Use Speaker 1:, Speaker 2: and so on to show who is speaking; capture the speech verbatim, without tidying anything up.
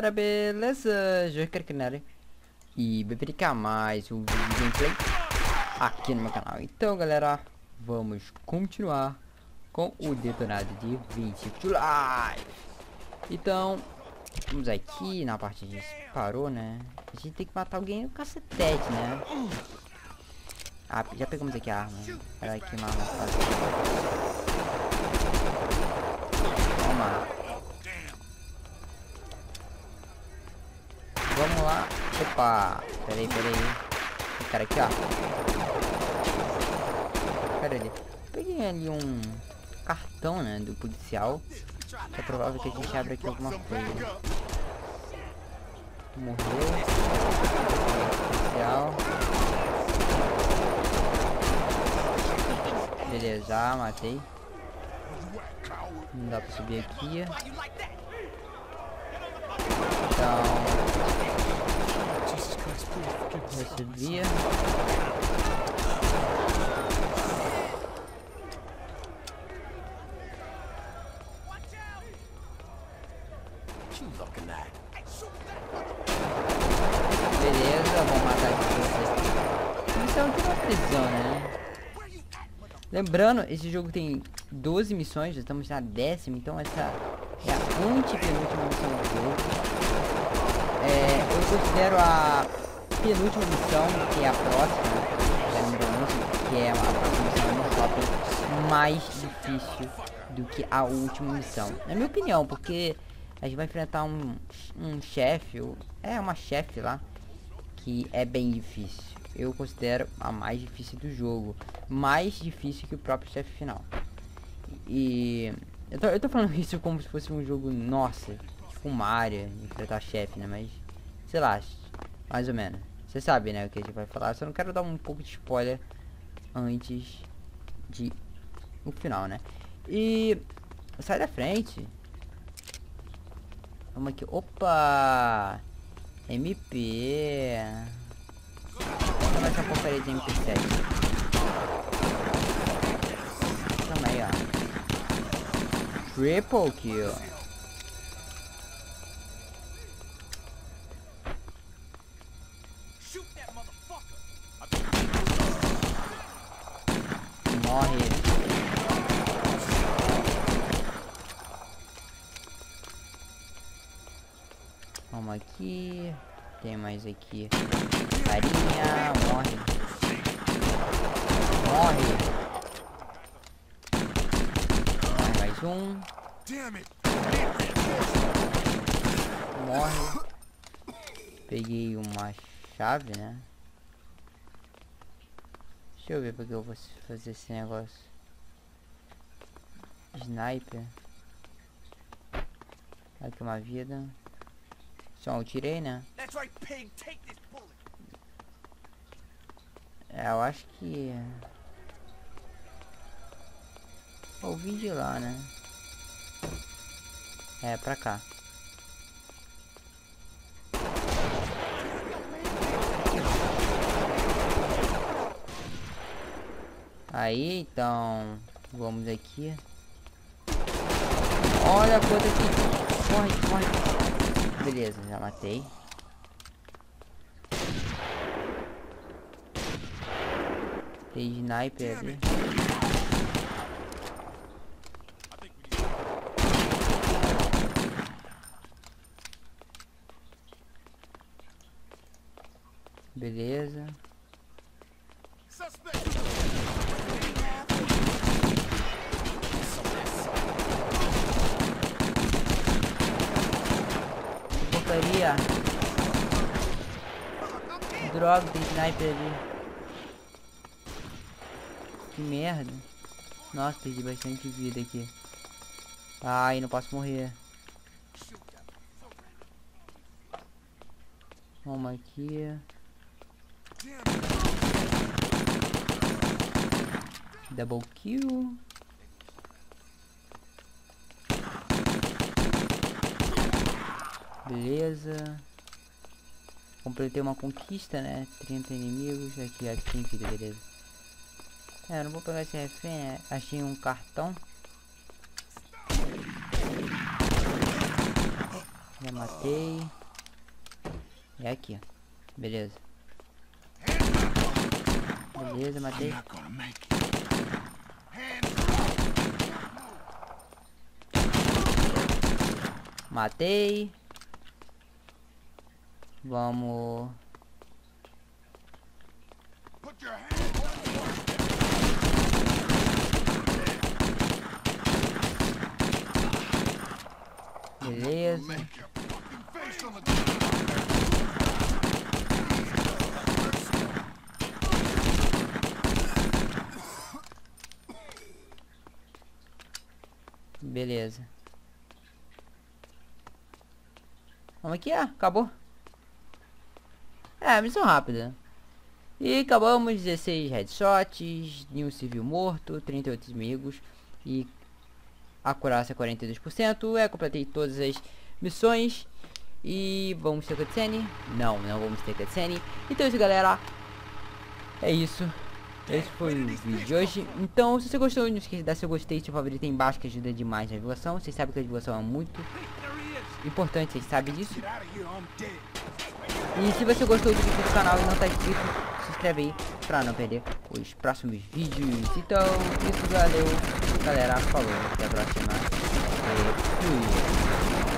Speaker 1: galera, beleza? Joker Canary e Beberica mais um vídeo de gameplay aqui no meu canal. Então galera, vamos continuar com o detonado de vinte to Life. Então, vamos aqui na parte que a gente parou, né? A gente tem que matar alguém no cacetete, né? Ah, já pegamos aqui a arma. Era aqui uma arma fácil. Toma. Vamos lá. Opa. Peraí, peraí. O cara aqui, ó. Pera ali. Peguei ali um cartão, né, do policial. É provável que a gente abra aqui alguma coisa. Morreu. Policial. Beleza, já matei. Não dá pra subir aqui. Então, vou subir. Beleza, vamos matar aqui vocês. Missão aqui na prisão, né? Lembrando, esse jogo tem doze missões, já estamos na décima, então essa é a antepenúltima missão do jogo. É, eu considero a penúltima missão, que é a próxima, que é a próxima missão no shopping, mais difícil do que a última missão. Na minha opinião, porque a gente vai enfrentar um, um chefe, é uma chefe lá, que é bem difícil. Eu considero a mais difícil do jogo, mais difícil que o próprio chefe final. E eu tô, eu tô falando isso como se fosse um jogo, nossa, tipo Mario, enfrentar chefe, né? Mas, sei lá, mais ou menos. Você sabe, né, o que a gente vai falar. Só não quero dar um pouco de spoiler antes de o final, né? E sai da frente. Vamos aqui. Opa! M P. Vamos essa porcaria de M P sete. Toma aí, ó. Triple kill. Morre. Vamos aqui. Tem mais aqui. Carinha, morre. Morre. Morre mais um. Morre. Peguei uma chave, né? Deixa eu ver porque eu vou fazer esse negócio. Sniper. Aqui uma vida. Só eu tirei, né? É, eu acho que ouvi de lá, né? É, pra cá. Aí, então, vamos aqui. Olha quanto aqui. Corre, corre. Beleza, já matei. Tem sniper ali. Beleza. Porcaria. Droga, tem sniper ali. Que merda. Nossa, perdi bastante vida aqui. Ai, não posso morrer. Vamos aqui. Double kill. Beleza. Completei uma conquista, né? trinta inimigos. Aqui, aqui tem vida, beleza. É, eu não vou pegar esse refém, né? Achei um cartão. Já matei. É aqui, ó. Beleza. Beleza, matei. Matei. Vamos. Beleza. Beleza. Vamos aqui, ah, acabou. É, missão rápida. E acabamos, dezesseis headshots, nenhum civil morto, trinta e oito inimigos e acurácia quarenta e dois por cento. É, completei todas as missões. E vamos ter cutscene? Não, não vamos ter cutscene. Então é isso, galera. É isso. Esse foi o vídeo de hoje. Então, se você gostou, não esqueça de dar seu gostei, seu favorito aí embaixo, que ajuda demais na divulgação. Vocês sabem que a divulgação é muito importante, vocês sabem disso. E se você gostou do vídeo do canal e não está inscrito, se inscreve aí pra não perder os próximos vídeos. Então, isso, valeu, galera, falou, até a próxima. E fui.